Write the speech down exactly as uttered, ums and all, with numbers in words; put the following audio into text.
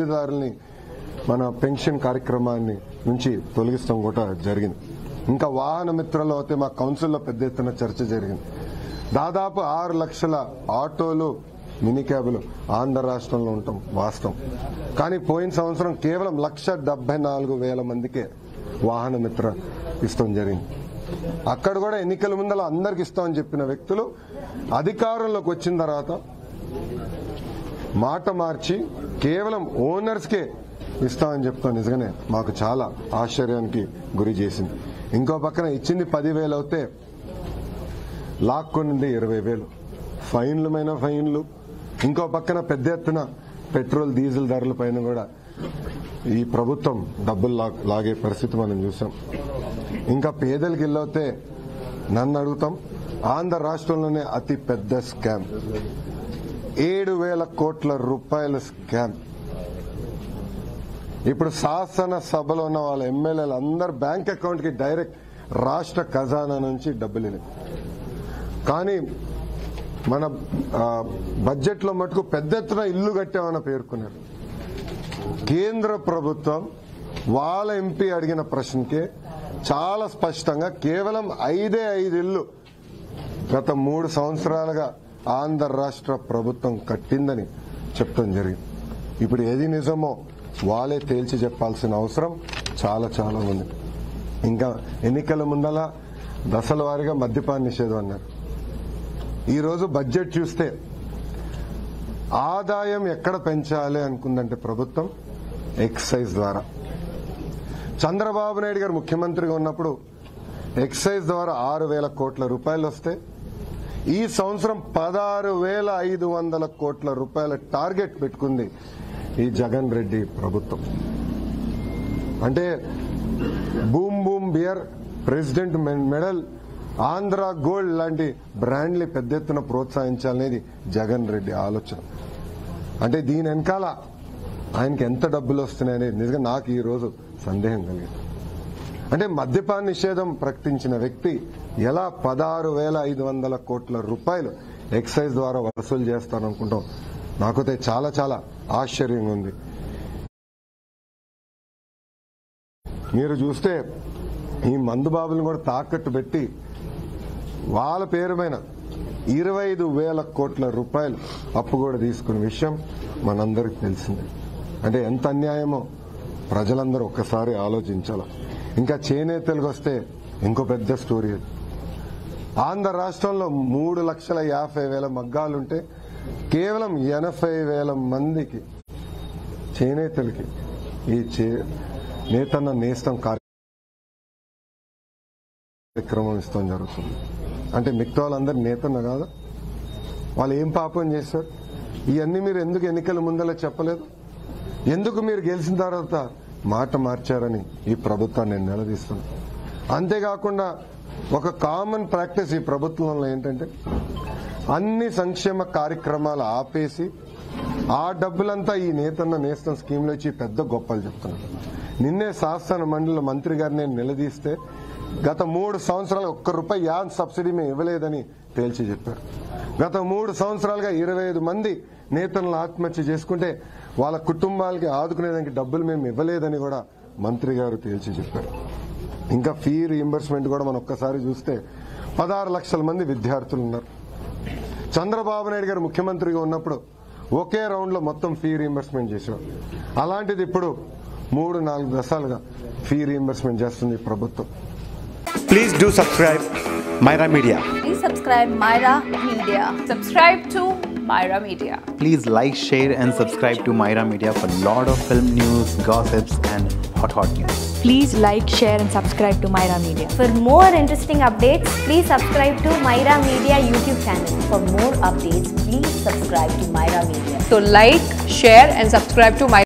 లబ్ధిదారుల్ని మన పెన్షన్ కార్యక్రమాన్ని నుంచి తొలగిస్తాం కూడా జరిగింది. ఇంకా వాహన మిత్రలో అయితే మా కౌన్సిల్లో పెద్ద ఎత్తున చర్చ జరిగింది. దాదాపు ఆరు లక్షల ఆటోలు మినీ క్యాబులు ఆంధ్ర రాష్ట్రంలో ఉంటాం వాస్తవం. కానీ పోయిన సంవత్సరం కేవలం లక్ష డెబ్బై నాలుగు వేల మందికే వాహన మిత్ర ఇస్తాం జరిగింది. అక్కడ కూడా ఎన్నికల ముందర అందరికి ఇస్తామని చెప్పిన వ్యక్తులు అధికారంలోకి వచ్చిన తర్వాత మాట మార్చి కేవలం ఓనర్స్కే ఇస్తామని చెప్తాం. నిజంగానే మాకు చాలా ఆశ్చర్యానికి గురి చేసింది. ఇంకో పక్కన ఇచ్చింది పదివేలు అవుతే లాక్కొనింది ఇరవై వేలు ఫైన్లు మైన ఫైన్లు. ఇంకో పక్కన పెద్ద ఎత్తున పెట్రోల్ డీజిల్ ధరల పైన కూడా ఈ ప్రభుత్వం డబ్బులు లాగే పరిస్థితి మనం చూసాం. ఇంకా పేదలకు ఇల్లవుతే నన్ను అడుగుతాం, ఆంధ్ర రాష్ట్రంలోనే అతి పెద్ద స్కామ్ ఏడు వేల కోట్ల రూపాయల స్కామ్. ఇప్పుడు శాసన సభలో ఉన్న వాళ్ళ ఎమ్మెల్యేలు అందరు బ్యాంక్ అకౌంట్ కి డైరెక్ట్ రాష్ట్ర ఖజానా నుంచి డబ్బులు వెళ్ళాయి. కానీ మన బడ్జెట్ లో మటుకు పెద్ద ఎత్తున ఇల్లు కట్టామని పేర్కొన్నారు. కేంద్ర ప్రభుత్వం వాళ్ళ ఎంపీ అడిగిన ప్రశ్నకే చాలా స్పష్టంగా కేవలం ఐదే ఐదు ఇల్లు గత మూడు సంవత్సరాలుగా ఆంధ్ర రాష్ట్ర ప్రభుత్వం కట్టిందని చెప్తాం జరిగింది. ఇప్పుడు ఏది నిజమో వాళ్ళే తేల్చి చెప్పాల్సిన అవసరం చాలా చాలా ఉంది. ఇంకా ఎన్నికల ముందల దశల వారీగా మద్యపాన నిషేధం అన్నారు. ఈరోజు బడ్జెట్ చూస్తే ఆదాయం ఎక్కడ పెంచాలి అనుకుందంటే ప్రభుత్వం ఎక్సైజ్ ద్వారా. చంద్రబాబు నాయుడు గారు ముఖ్యమంత్రిగా ఉన్నప్పుడు ఎక్సైజ్ ద్వారా ఆరు వేల కోట్ల రూపాయలు వస్తే ఈ సంవత్సరం పదహారు వేల ఐదు వందల కోట్ల రూపాయల టార్గెట్ పెట్టుకుంది ఈ జగన్ రెడ్డి ప్రభుత్వం. అంటే Boom Boom beer, President Medal, Andhra Gold లాంటి బ్రాండ్ని పెద్ద ఎత్తున ప్రోత్సహించాలనేది జగన్ రెడ్డి ఆలోచన. అంటే దీని వెనకాల ఆయనకి ఎంత డబ్బులు వస్తున్నాయనేది నిజంగా నాకు ఈ రోజు సందేహం కలిగింది. అంటే మద్యపాన నిషేధం ప్రకటించిన వ్యక్తి ఎలా పదహారు వేల ఐదు వందల కోట్ల రూపాయలు ఎక్సైజ్ ద్వారా వసూలు చేస్తారనుకుంటాం. నాకైతే చాలా చాలా ఆశ్చర్యంగా ఉంది. మీరు చూస్తే ఈ మందుబాబులను కూడా తాకట్టు పెట్టి వాళ్ళ పేరు పైన ఇరవై ఐదు వేల కోట్ల రూపాయలు అప్పు కూడా తీసుకున్న విషయం మనందరికి తెలిసిందే. అంటే ఎంత అన్యాయమో ప్రజలందరూ ఒక్కసారి ఆలోచించాలి. ఇంకా చేనేతలకు వస్తే ఇంకో పెద్ద స్టోరీ. ఆంధ్ర రాష్ట్రంలో మూడు లక్షల యాభై వేల మగ్గాలుంటే కేవలం ఎనభై వేల మందికి చేనేతలకి ఈ నేతన్న నేస్తం కార్యక్రమం ఇస్తాం జరుగుతుంది. అంటే మిగతా వాళ్ళందరూ నేతన్న కాదా? వాళ్ళు ఏం పాపం చేశారు? ఇవన్నీ మీరు ఎందుకు ఎన్నికల ముందలా చెప్పలేదు? ఎందుకు మీరు గెలిచిన తర్వాత మాట మార్చారని ఈ ప్రభుత్వాన్ని నేను నిలదీస్తున్నాను. అంతేకాకుండా ఒక కామన్ ప్రాక్టీస్ ఈ ప్రభుత్వంలో ఏంటంటే అన్ని సంక్షేమ కార్యక్రమాలు ఆపేసి ఆ డబ్బులంతా ఈ నేతన్న నేస్తం స్కీమ్లో ఇచ్చి పెద్ద గొప్పలు చెప్తున్నారు. నిన్నే శాసన మండలి మంత్రి గారిని నేను నిలదీస్తే గత మూడు సంవత్సరాలు ఒక్క రూపాయి యాన్ సబ్సిడీ మేము ఇవ్వలేదని తేల్చి చెప్పారు. గత మూడు సంవత్సరాలుగా ఇరవై ఐదు మంది నేతలను ఆత్మహత్య చేసుకుంటే వాళ్ళ కుటుంబాలకి ఆదుకునేదానికి డబ్బులు మేము ఇవ్వలేదని కూడా మంత్రి గారు తేల్చి చెప్పారు. ఇంకా ఫీ రీయింబర్స్మెంట్ కూడా మనం ఒక్కసారి చూస్తే పదహారు లక్షల మంది విద్యార్థులు ఉన్నారు. చంద్రబాబు నాయుడు గారు ముఖ్యమంత్రిగా ఉన్నప్పుడు ఒకే రౌండ్ లో మొత్తం ఫీ రీయింబర్స్మెంట్ చేశారు. అలాంటిది ఇప్పుడు మూడు నాలుగు దశలుగా ఫీ రీయింబర్స్మెంట్ చేస్తుంది ప్రభుత్వం. Please do subscribe Myra Media. Please subscribe Myra Media. Subscribe to Myra Media. Please like, share and subscribe to Myra Media for lot of film news, gossips and hot hot news. Please like, share and subscribe to Myra Media. For more interesting updates, please subscribe to Myra Media YouTube channel. For more updates, please subscribe to Myra Media. So like, share and subscribe to Myra